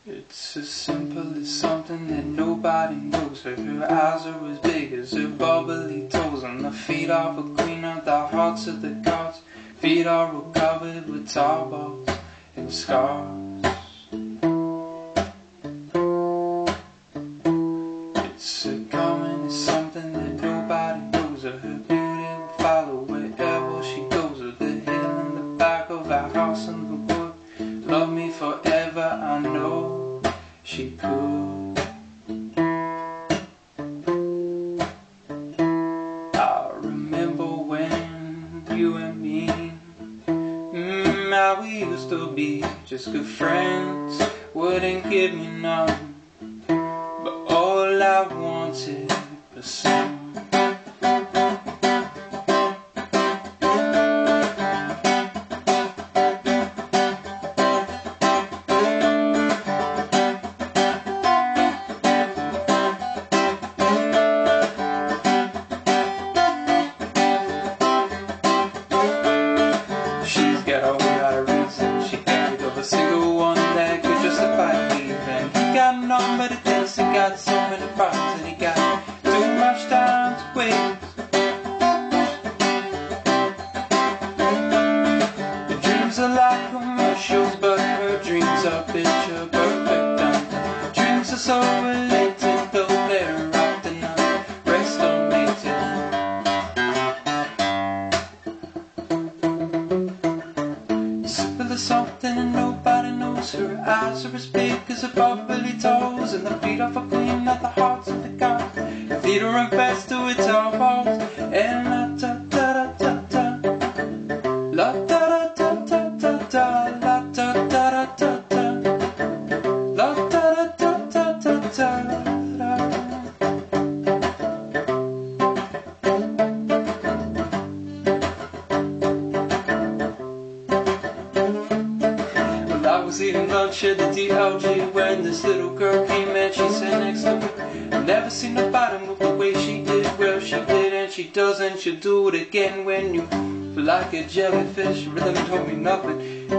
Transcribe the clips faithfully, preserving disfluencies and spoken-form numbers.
It's as simple as something that nobody knows. Her, her eyes are as big as her bubbly toes, and the feet of a queen of the hearts of the gods. Feet are all covered with tar balls and scars. It's a coming, it's something that nobody knows. Of her beauty will follow wherever she goes. Of the hill in the back of our house in the wood. Love me forever, I know she could. I remember when you and me, mm, how we used to be just good friends. Wouldn't give me none, but all I wanted was some. She's got a whole lot of reasons. She can't think of a single one that could justify leaving. He got none but it thinks he got so many problems, and he got too much time to waste. Her dreams are like commercials, but her dreams are picture perfect. And dreams are so related, though they're often underestimated. Simple as something and nobody knows. Her eyes are as big as her bubbly toes, and the feet of a queen at the hearts of the gods. Her feet are faster with tar balls and la ta ta ta ta ta, la ta ta ta ta ta, la ta ta ta ta, la ta ta ta ta ta. I was eating lunch at the D L G when this little girl came and she sat next to me. I've never seen nobody move the way she did. Well, she did and she does, and she'll do it again. When you feel like a jellyfish, rhythm told me nothing.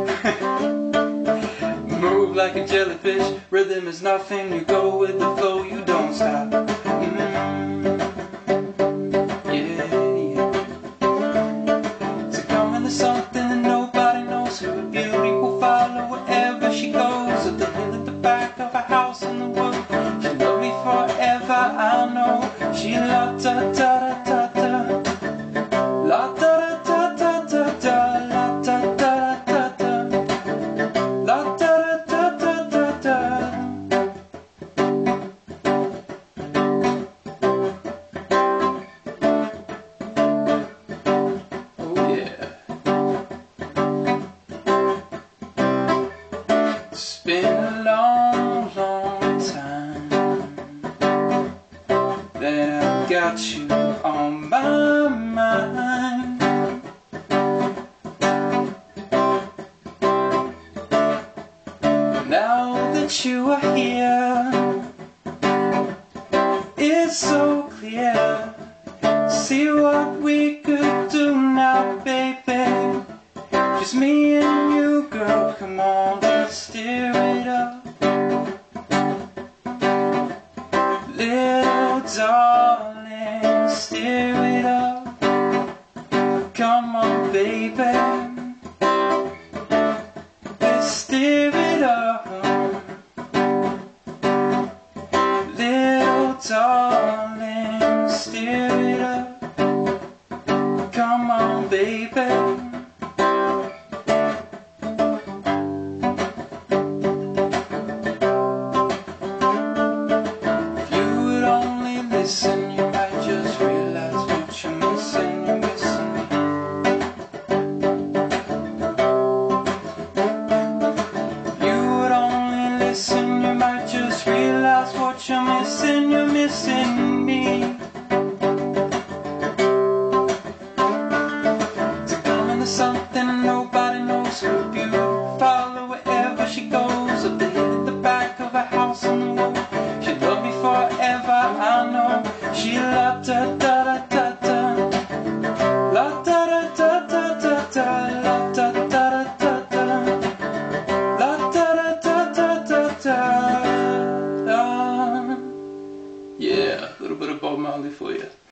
Move like a jellyfish, rhythm is nothing. You go with the flow, you don't stop. Mm-hmm. Yeah, yeah. It's a coming to something that nobody knows. Her beauty will follow wherever she goes. At the hill at the back of a house in the wood. She love me forever, I know. She la ta ta ta ta, la ta ta ta ta ta, la ta ta ta ta, la ta ta ta ta ta. Oh yeah. It's been a long, long time that I've got you on my mind. Now that you are here, it's so clear. See what we could do now, baby. Just me and you, girl, come on, let's steer it up. Little darling, steer it up. Come on, baby, let's steer it up. Little darling, steer it up. Come on, baby. Listen, you might just realize what you're missing. You're missing me. You would only listen, you might just realize what you're missing. You're missing me. It's coming to something and nobody knows. Her beauty follow wherever she goes. Up the hill at the back of a house on the wall. She'll love me forever, I know. She la ta ta ta ta, la ta ta ta ta ta, la ta ta ta ta, la ta ta ta ta ta. a little bit of Bob Marley for you.